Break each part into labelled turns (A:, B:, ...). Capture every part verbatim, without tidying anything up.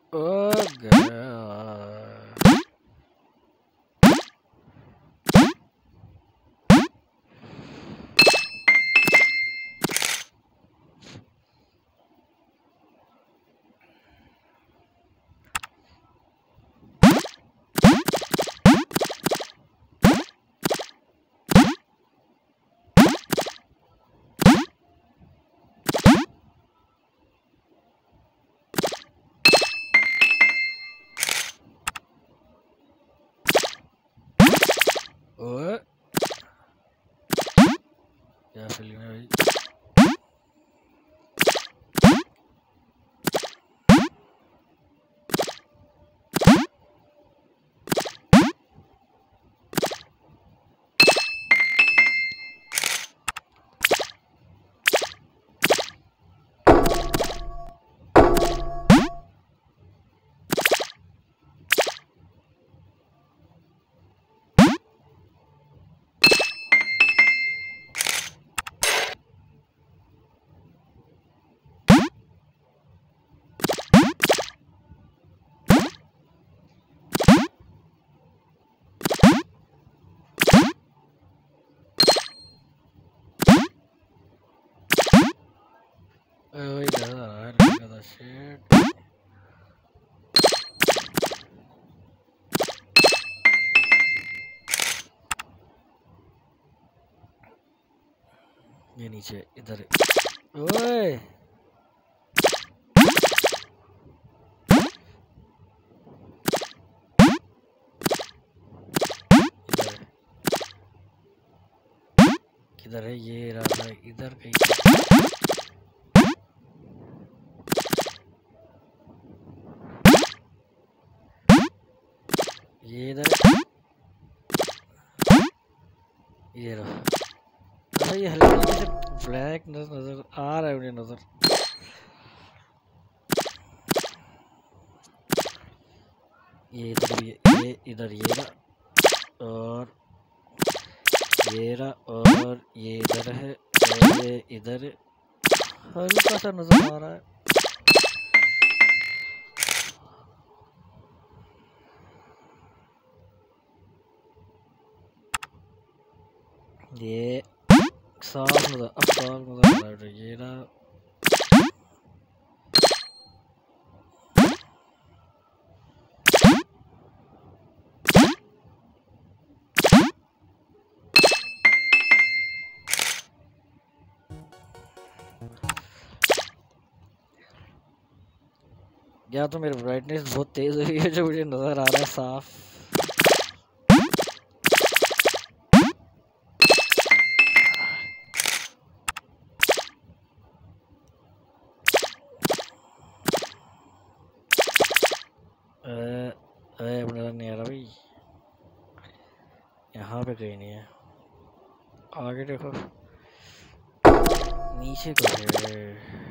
A: ओ गया। ओए क्या फिल्म है भाई। ओए यार क्या शिट। ये नीचे इधर। ओए किधर है ये रहा है इधर कहीं। ये इधर ये रहा। अरे ये हल्के हल्के से ब्लैक नजर नजर आ रहा है मुझे नजर। ये इधर भी ये इधर ये रहा और ये रहा और ये इधर है और ये इधर हल्का सा नजर आ रहा है। ये साफ नजर अब साफ नजर आ रहा है। ये रहा या तो मेरी ब्राइटनेस बहुत तेज हुई है जो मुझे नजर आ रहा है साफ। अरे अब नजर नहीं आ रहा भाई। यहाँ पे कहीं नहीं है। आगे देखो नीचे को है।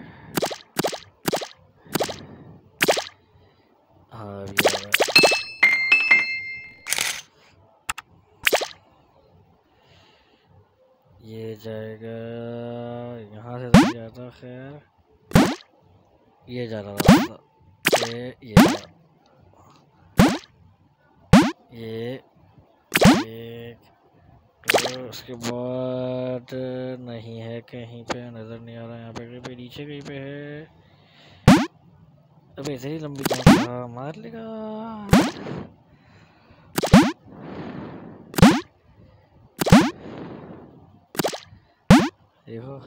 A: हाँ अभी आ रहा है। ये जाएगा यहाँ से तो जाता खैर ये जा रहा था ये ये ये एक तो उसके बाद नहीं है कहीं पे नजर नहीं आ रहा। यहाँ पे कहीं पे नीचे कहीं पे है। अब ऐसे ही लंबी जंप मार लेगा। देखो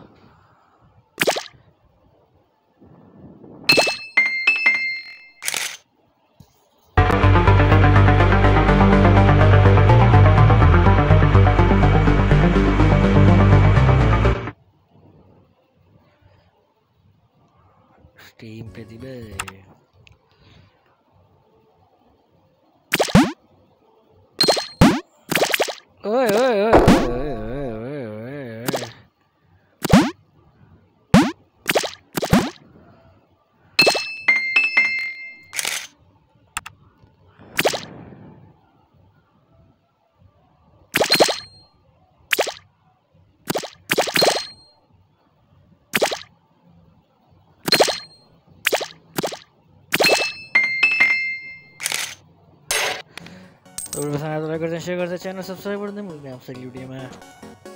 A: स्टीम पे दी बे। ओए ओए ओए ओए ओए ओए ओए तो पसंद आया तो लाइक करते हैं, शेयर करते हैं, चैनल सब्सक्राइब करते हैं। मिलते हैं आपसे अगली वीडियो में।